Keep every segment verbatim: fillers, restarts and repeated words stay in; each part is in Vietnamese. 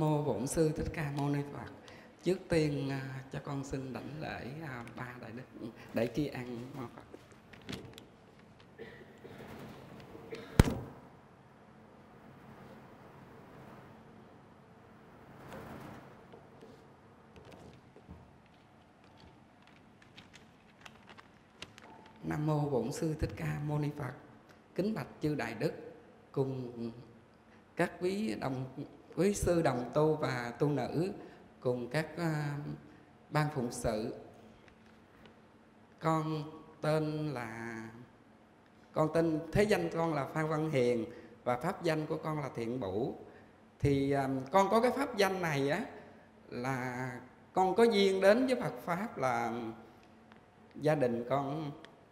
Mô Bổn Sư Thích Ca Mâu Ni Phật. Trước tiên à, cho con xin đảnh lễ à, ba đại đức để tri ân mô Phật. Nam Mô Bổn Sư Thích Ca Mâu Ni Phật. Kính bạch chư đại đức cùng các quý đồng quý sư đồng tu và tu nữ, cùng các uh, ban phụng sự. Con tên là con tên thế danh con là Phan Văn Hiền và pháp danh của con là Thiện Bửu. Thì um, con có cái pháp danh này á là con có duyên đến với Phật pháp là gia đình con,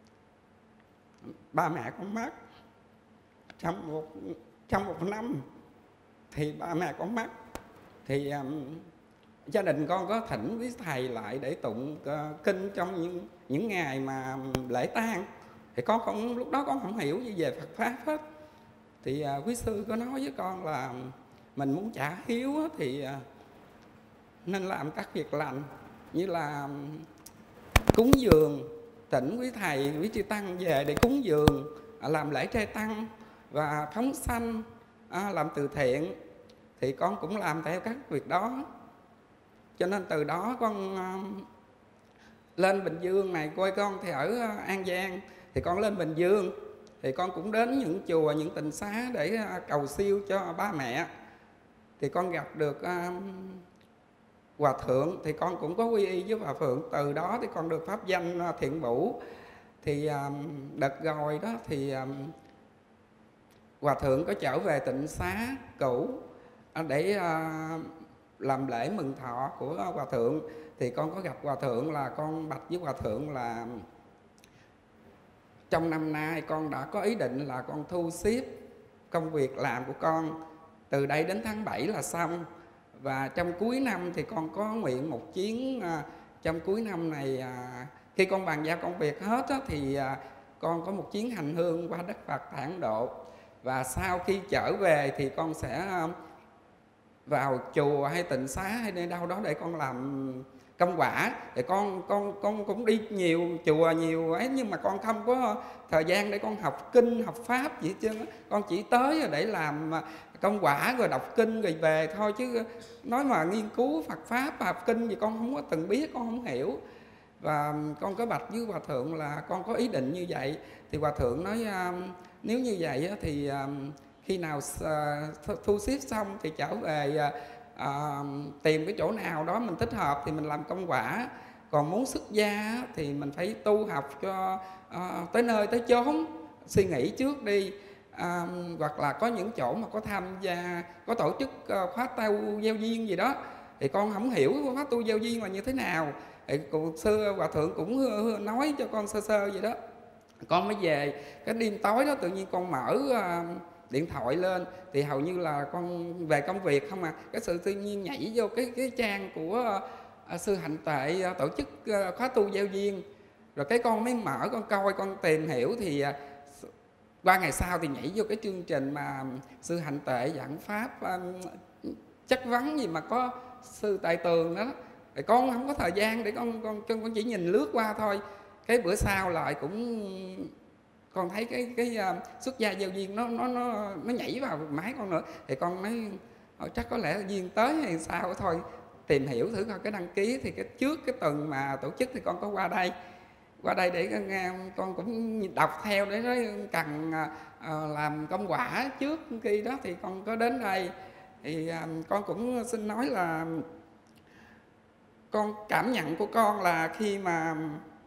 ba mẹ con mất trong một trong một năm, thì ba mẹ con mất thì um, gia đình con có thỉnh với thầy lại để tụng uh, kinh trong những những ngày mà lễ tang. Thì con không lúc đó con không hiểu gì về Phật pháp hết. Thì uh, quý sư có nói với con là mình muốn trả hiếu á, thì uh, nên làm các việc lành như là cúng dường, thỉnh quý thầy, quý chư tăng về để cúng dường, làm lễ trai tăng và phóng sanh, à, làm từ thiện. Thì con cũng làm theo các việc đó. Cho nên từ đó con à, lên Bình Dương này, coi con thì ở An Giang, thì con lên Bình Dương thì con cũng đến những chùa, những tịnh xá để à, cầu siêu cho ba mẹ. Thì con gặp được à, Hòa Thượng, thì con cũng có quy y với Hòa Thượng. Từ đó thì con được pháp danh Thiện Bửu. Thì à, đợt rồi đó thì à, Hòa Thượng có trở về tịnh xá cũ để à, làm lễ mừng thọ của Hòa Thượng. Thì con có gặp Hòa Thượng, là con bạch với Hòa Thượng là trong năm nay con đã có ý định là con thu xếp công việc làm của con từ đây đến tháng bảy là xong. Và trong cuối năm thì con có nguyện một chuyến, à, trong cuối năm này à, khi con bàn giao công việc hết á, thì à, con có một chuyến hành hương qua đất Phật Tản Độ. Và sau khi trở về thì con sẽ à, vào chùa hay tịnh xá hay nơi đâu đó để con làm công quả. Thì con con con cũng đi nhiều chùa nhiều ấy, nhưng mà con không có thời gian để con học kinh học pháp gì hết trơn. Con chỉ tới để làm công quả rồi đọc kinh rồi về thôi, chứ nói mà nghiên cứu Phật pháp học kinh gì con không có từng biết, con không hiểu. Và con có bạch với Hòa Thượng là con có ý định như vậy. Thì Hòa Thượng nói nếu như vậy thì khi nào thu xếp xong thì trở về à, tìm cái chỗ nào đó mình thích hợp thì mình làm công quả. Còn muốn xuất gia thì mình phải tu học cho à, tới nơi tới chốn, suy nghĩ trước đi. À, hoặc là có những chỗ mà có tham gia, có tổ chức uh, khóa tu gieo duyên gì đó, thì con không hiểu khóa tu gieo duyên là như thế nào. Thì cụ sư Hòa Thượng cũng nói cho con sơ sơ vậy đó. Con mới về cái đêm tối đó tự nhiên con mở uh, điện thoại lên thì hầu như là con về công việc không à. Cái sự tự nhiên nhảy vô cái cái trang của uh, sư Hạnh Tệ uh, tổ chức uh, khóa tu gieo duyên. Rồi cái con mới mở con coi, con tìm hiểu thì uh, qua ngày sau thì nhảy vô cái chương trình mà sư Hạnh Tệ giảng pháp um, chất vấn gì mà có sư Tại Tường đó. Thì con không có thời gian để con con con chỉ nhìn lướt qua thôi. Cái bữa sau lại cũng con thấy cái cái uh, xuất gia gieo duyên nó nó nó nó nhảy vào máy con nữa. Thì con nói chắc có lẽ duyên tới hay sao thôi, tìm hiểu thử coi cái đăng ký. Thì cái trước cái tuần mà tổ chức thì con có qua đây qua đây để nghe, con cũng đọc theo để nói cần uh, làm công quả trước khi đó thì con có đến đây. Thì uh, con cũng xin nói là con cảm nhận của con là khi mà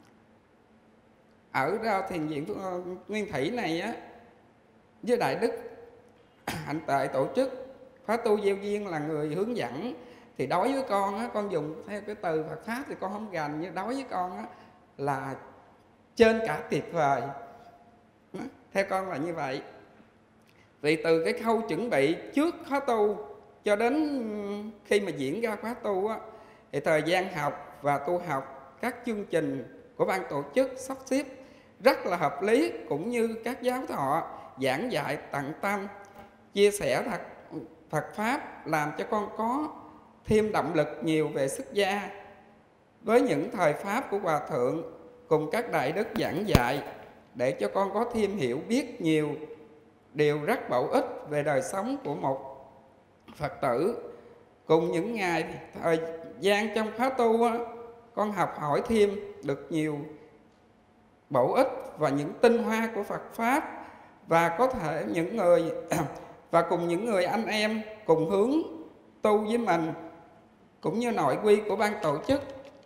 ở thiền viện Nguyên Thủy này á, với Đại Đức Hạnh Tệ tổ chức khóa tu gieo duyên là người hướng dẫn, thì đối với con á, con dùng theo cái từ Phật pháp thì con không gành, nhưng đối với con á là trên cả tuyệt vời. Theo con là như vậy. Vì từ cái khâu chuẩn bị trước khóa tu cho đến khi mà diễn ra khóa tu á, thì thời gian học và tu học, các chương trình của ban tổ chức sắp xếp rất là hợp lý, cũng như các giáo thọ giảng dạy tận tâm, chia sẻ thật Phật Pháp làm cho con có thêm động lực nhiều về xuất gia. Với những thời Pháp của Hòa Thượng cùng các đại đức giảng dạy, để cho con có thêm hiểu biết nhiều điều rất bổ ích về đời sống của một Phật tử. Cùng những ngày thời gian trong khóa tu, con học hỏi thêm được nhiều bổ ích và những tinh hoa của Phật Pháp, và có thể những người và cùng những người anh em cùng hướng tu với mình, cũng như nội quy của ban tổ chức.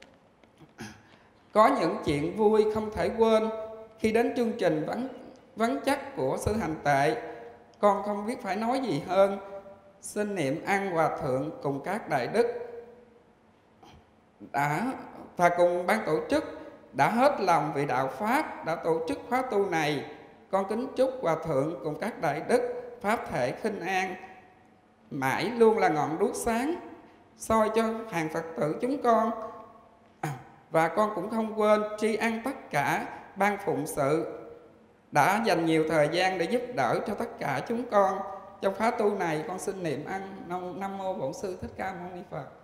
Có những chuyện vui không thể quên khi đến chương trình vấn, vấn chắc của Sư Hành Tệ. Con không biết phải nói gì hơn. Xin niệm ân Hòa Thượng cùng các đại đức đã và cùng ban tổ chức đã hết lòng vì đạo Pháp đã tổ chức khóa tu này. Con kính chúc Hòa Thượng cùng các đại đức Pháp thể khinh an, mãi luôn là ngọn đuốc sáng soi cho hàng Phật tử chúng con. À, và con cũng không quên tri ân tất cả ban phụng sự đã dành nhiều thời gian để giúp đỡ cho tất cả chúng con trong khóa tu này. Con xin niệm ân. Nam Mô Bổn Sư Thích Ca Mâu Ni Phật.